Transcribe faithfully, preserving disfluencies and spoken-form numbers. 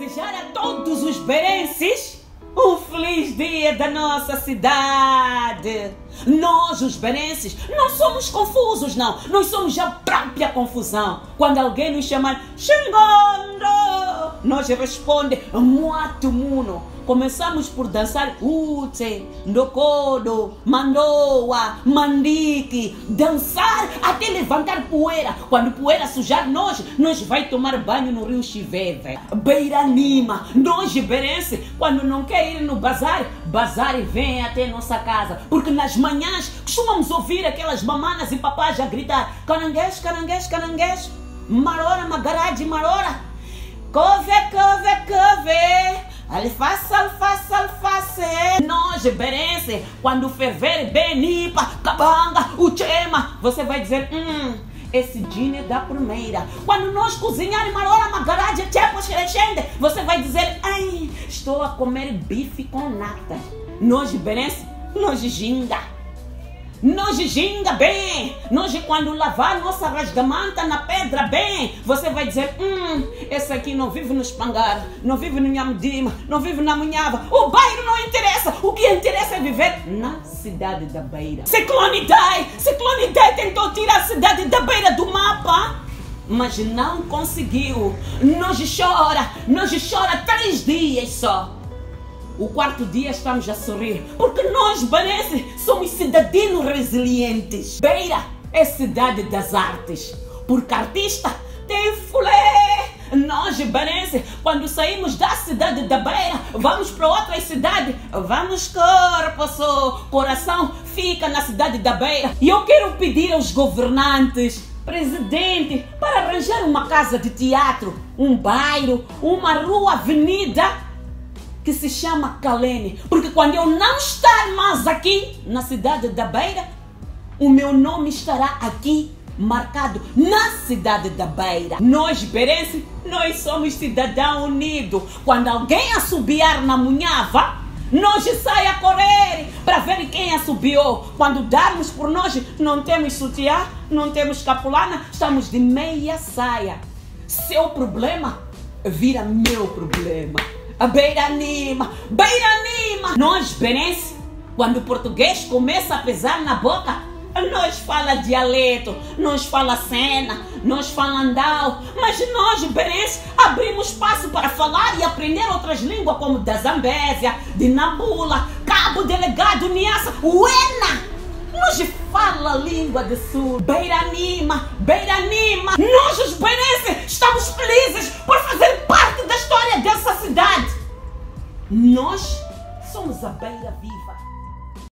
desejar a todos os berenses um feliz dia da nossa cidade. Nós, os berenses, não somos confusos, não. Nós somos a própria confusão. Quando alguém nos chamar xingando, nós respondemos muito muno. Começamos por dançar ute, ndokodo, mandoa, mandique, dançar até levantar poeira. Quando poeira sujar nós, nós vai tomar banho no rio Chiveve. Beiranima, nós berense, quando não quer ir no bazar, bazar e vem até nossa casa. Porque nas manhãs costumamos ouvir aquelas mamanas e papás a gritar caranguejo, caranguejo, caranguejo, marora, magarade, marora, cove, cove, cove. Alface, alface, alface. Nós, berense, quando ferver benipa, cabanga, uchema, você vai dizer, hum, esse gin é da primeira. Quando nós cozinharmos marora, magarade, chepo, xerexende, você vai dizer, ai, estou a comer bife com nata. Nós, berense, nós ginga. Nós ginga bem. Nós, quando lavar nossa rasgamanta na pedra bem, você vai dizer, hum, esse aqui não vive no espangar, não vive no Nhamdima, não vive na Munhava. O bairro não interessa. O que interessa é viver na cidade da Beira. Ciclone Idai, Ciclone Idai tentou tirar a cidade da Beira do mapa, mas não conseguiu. Nós chora, nós chora três dias só. O quarto dia estamos a sorrir, porque nós, berense, somos cidadãos resilientes. Beira é cidade das artes, porque artista tem fulé. Nós, berense, quando saímos da cidade da Beira, vamos para outra cidade, vamos corpo, só, coração fica na cidade da Beira. E eu quero pedir aos governantes, presidente, para arranjar uma casa de teatro, um bairro, uma rua, avenida, que se chama Calene, porque quando eu não estar mais aqui na cidade da Beira, o meu nome estará aqui marcado na cidade da Beira. Nós, berense, nós somos cidadão unido. Quando alguém assobiar na Munhava, nós sai a correr para ver quem assobiou. Quando darmos por nós, não temos sutiã, não temos capulana, estamos de meia saia. Seu problema vira meu problema. A Beiranima, Beiranima. Nós, berense, quando o português começa a pesar na boca, nós fala dialeto, nós fala cena, nós fala andal, mas nós, berense, abrimos espaço para falar e aprender outras línguas como da Zambésia, de Nambula, Cabo Delegado, Niassa, Uena. Nós fala a língua do sul. Beiranima, Beiranima. Nós, os berense, estamos felizes por fazer parte da história dessa cidade. Nós somos a Beira Viva.